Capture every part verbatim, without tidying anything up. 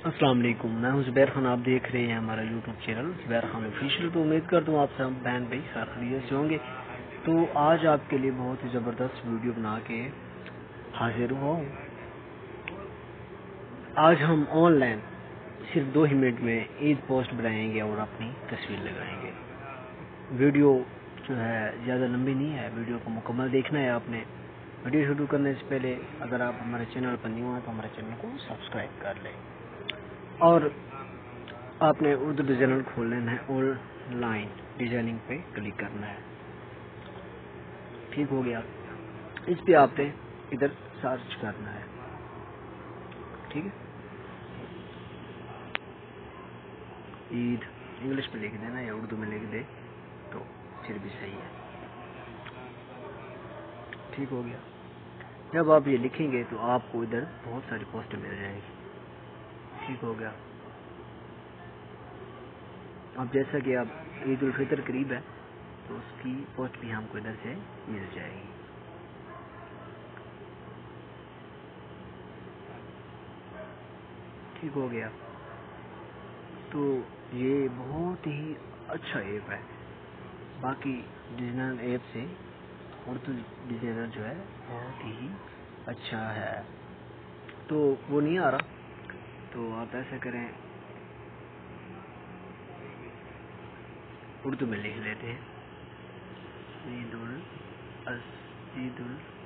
السلام علیکم، میں ہوں زبیر خان. آپ دیکھ رہے ہیں ہمارا YouTube channel Zubair Khan official. تو امید کرتا ہوں آپ سب بہن بھائی خیر خیریت سے ہوں گے. تو آج آپ کے لیے بہت ہی زبردست ویڈیو بنا کے حاضر ہوا ہوں. آج ہم آن لائن صرف دو ہی منٹ میں عید پوسٹ بنائیں گے اور اپنی تصویر لگائیں گے. ویڈیو جو ہے زیادہ لمبی نہیں ہے، ویڈیو کو مکمل دیکھنا ہے آپ نے. ویڈیو شروع کرنے سے پہلے اگر آپ ہمارے چینل پر نیو ہیں تو ہمارے چینل کو سبسکرائب کر لیں اور آپ نے اردو ڈیزائنر کھول لینا ہے. آن لائن ڈیزائننگ پہ کلک کرنا ہے. ٹھیک ہو گیا. اس پہ آپ نے ادھر سرچ کرنا ہے. ٹھیک ہے، عید انگلش میں لکھ دینا یا اردو میں لکھ دے تو پھر بھی صحیح ہے. ٹھیک ہو گیا. جب آپ یہ لکھیں گے تو آپ کو ادھر بہت ساری پوسٹیں مل جائیں گی. ٹھیک ہو گیا. اب جیسا کہ اب عید الفطر قریب ہے تو اس کی پوسٹ بھی ہم کو ادھر سے مل جائے گی. ٹھیک ہو گیا. تو یہ بہت ہی اچھا ایپ ہے. باقی ڈیزائنر ایپ سے اردو ڈیزائنر جو ہے بہت ہی اچھا ہے. تو وہ نہیں آ رہا تو آپ ایسا کریں، اردو میں لکھ لیتے ہیں عید ال عید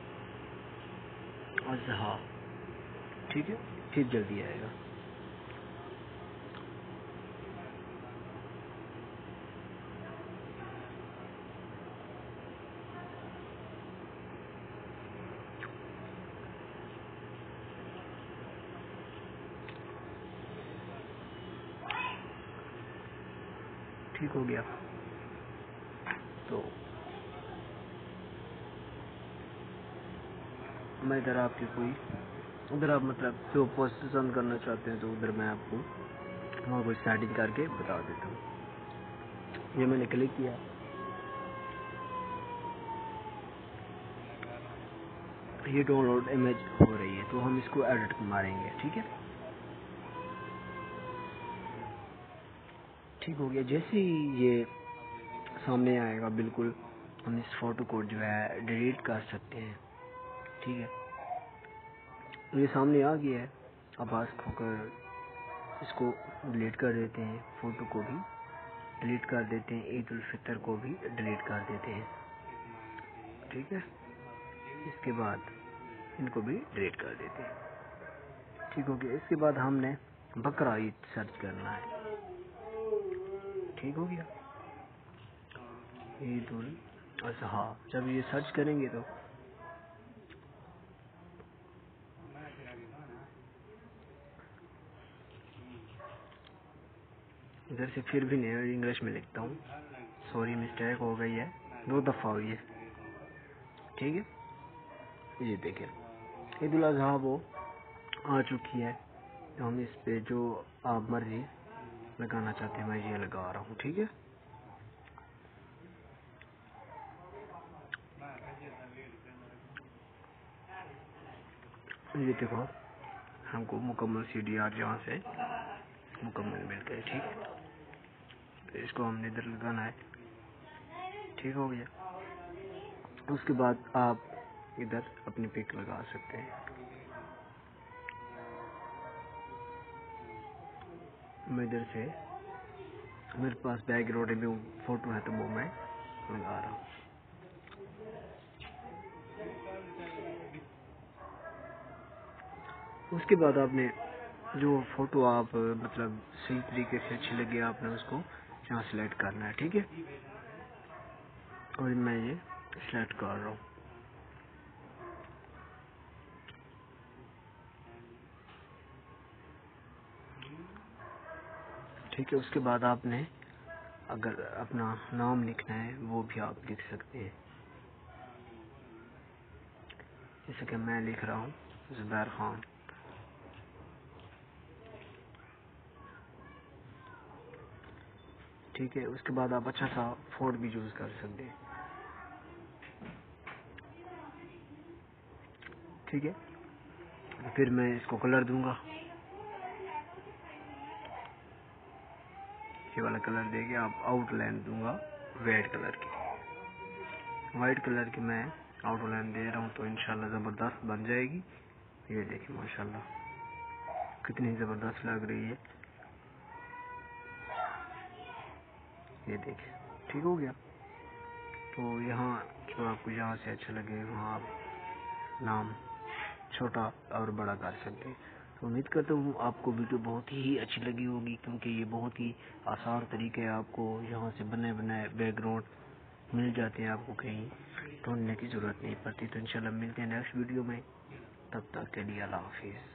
الاضحیٰ. ٹھیک ہے، پھر جلدی آئے گا. ٹھیک ہو گیا. تو میں ادھر آپ کی کوئی ادھر آپ مطلب جو پوسٹ پسند کرنا چاہتے ہیں تو ادھر میں آپ کو وہاں کوئی سیٹنگ کر کے بتا دیتا ہوں. یہ میں نے کلک کیا، یہ ڈاؤن لوڈ امیج ہو رہی ہے تو ہم اس کو ایڈٹ ماریں گے. ٹھیک ہے، ٹھیک ہو گیا. جیسے ہی یہ سامنے آئے گا بالکل ہم اس فوٹو کو جو ہے ڈیلیٹ کر سکتے ہیں. ٹھیک ہے، یہ سامنے آ گیا ہے. اب آس کھو کر اس کو ڈیلیٹ کر دیتے ہیں. فوٹو کو بھی ڈیلیٹ کر دیتے ہیں، عید الفطر کو بھی ڈیلیٹ کر دیتے ہیں. ٹھیک ہے، اس کے بعد ان کو بھی ڈیلیٹ کر دیتے ہیں. ٹھیک ہو گیا. اس کے بعد ہم نے بقرہ عید سرچ کرنا ہے. ٹھیک ہو گیا، عید الاضحیٰ. جب یہ سرچ کریں گے تو ادھر سے پھر بھی نہیں انگلش میں لکھتا ہوں، سوری مسٹیک ہو گئی ہے، دو دفعہ ہوئی ہے. ٹھیک ہے، یہ دیکھیں عید الاضحیٰ وہ آ چکی ہے. تو ہم اس پہ جو آپ مرضی لگانا چاہتے ہیں میں یہ لگا رہا ہوں. ٹھیک ہے، یہ دیکھو ہم کو مکمل سی ڈی آر جہاں سے مکمل مل گئے. ٹھیک ہے، تو اس کو ہم نے ادھر لگانا ہے. ٹھیک ہو گیا. اس کے بعد آپ ادھر اپنی پک لگا سکتے ہیں. میں ادھر سے میرے پاس بیک گراؤنڈ میں فوٹو ہے تو وہ میں لگا رہا ہوں. اس کے بعد آپ نے جو فوٹو آپ مطلب صحیح طریقے سے اچھی لگی آپ نے اس کو یہاں سلیکٹ کرنا ہے. ٹھیک ہے، اور میں یہ سلیکٹ کر رہا ہوں. ٹھیک ہے، اس کے بعد آپ نے اگر اپنا نام لکھنا ہے وہ بھی آپ لکھ سکتے ہیں. جیسے کہ میں لکھ رہا ہوں زبیر خان. ٹھیک ہے، اس کے بعد آپ اچھا سا فونٹ بھی یوز کر سکتے ہیں. ٹھیک ہے، پھر میں اس کو کلر دوں گا. یہ والا کلر دے کے آپ آؤٹ لائن دوں گا ریڈ کلر کی، وائٹ کلر کی میں آؤٹ لائن دے رہا ہوں تو انشاءاللہ زبردست بن جائے گی. یہ دیکھیں ماشاءاللہ کتنی زبردست لگ رہی ہے. یہ دیکھیں ٹھیک ہو گیا. تو یہاں جو آپ کو جہاں سے اچھا لگے وہاں آپ نام چھوٹا اور بڑا کر سکتے ہیں. تو امید کرتا ہوں آپ کو ویڈیو بہت ہی اچھی لگی ہوگی، کیونکہ یہ بہت ہی آسان طریقے ہے، آپ کو یہاں سے بنے بنائے بیک گراؤنڈ مل جاتے ہیں، آپ کو کہیں ڈھونڈنے کی ضرورت نہیں پڑتی. تو انشاءاللہ ملتے ہیں نیکسٹ ویڈیو میں، تب تک کے لیے اللہ حافظ.